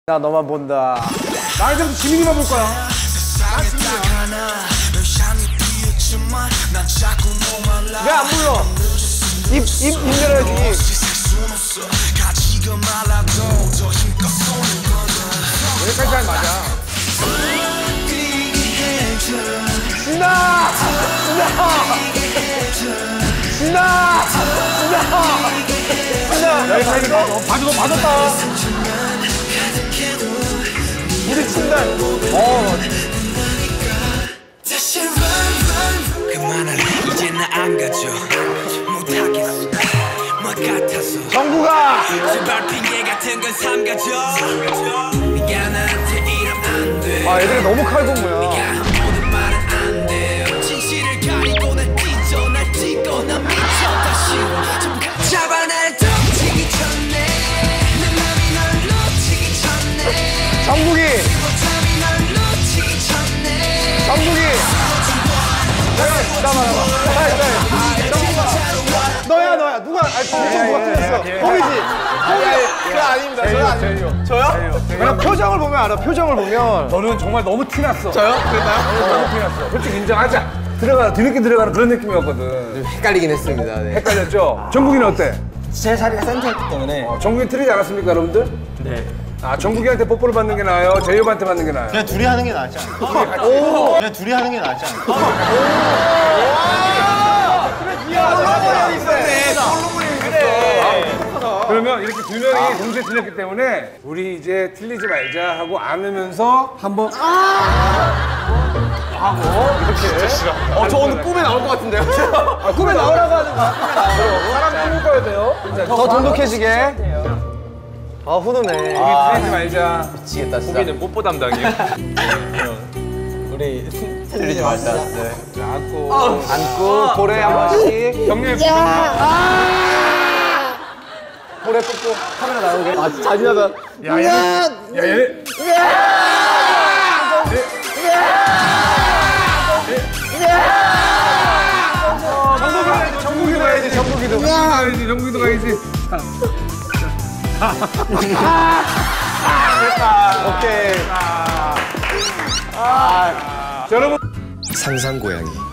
나 너만 본다. 나 이제부터 지민이만 볼 거야. 나 지민이야. 왜 안 불러? 입 열어야지. 여기까지 하면 맞아. 신나! 여기까지 가. 너 맞았다. 우리 친다. 그만할래 이제 나 안 가져 못하겠어 뭐 같아서 정국아! 제발 핑계 같은 건 삼가져 네가 나한테 이러면 안돼 애들이 너무 칼군무야. 네가 모든 말은 안돼 진실을 가리고 날 찢어 날 찍고 난 미쳐 다시 잡아 날 덮치기 전에 내 맘이 널 놓치기 전에 정국이! 잠이 널 놓치기 전에 정국이! 너야. 누가? 누가 틀렸어? 봄이지? 아닙니다. 저요? 그냥 표정을 보면 알아. 표정을 보면. 너는 정말 너무 티났어. 저요? 그랬나요? 너무 티났어. 솔직히 인정하자. 뒤늦게 들어가는 그런 느낌이었거든. 헷갈리긴 했습니다. 네. 헷갈렸죠? 정국이는 어때? 제 자리가 센터였기 때문에 정국이 틀리지 않았습니까, 여러분들? 네. 아, 정국이한테 뽀뽀를 받는 게 나아요? 제이홉한테 받는 게 나아요? 그냥 둘이 하는 게 낫지 않을까? 그냥 둘이 하는 게 낫지 않을까? 그러면 이렇게 두 명이 동시에 틀렸기 때문에 우리 이제 틀리지 말자 하고 안으면서 한번 하고 이렇게 저 오늘 꿈에 나올 것 같은데요? 꿈에 나오라고 하는 거야. 사람 꿈을 꿔야 돼요. 더 돈독해지게. 훈훈해. 틀리지 말자. 미치겠다, 진짜. 뽀뽀 담당이에요. 우리 틀리지 말자. 네. 안고, 볼에 한 번씩. 경례 볼에 뽀뽀. 카메라 나오게. 잔인하다. 얘네 정국이도 가야지, 정국이도. 정국이도 가야지. 오케이. 여러분 상상고양이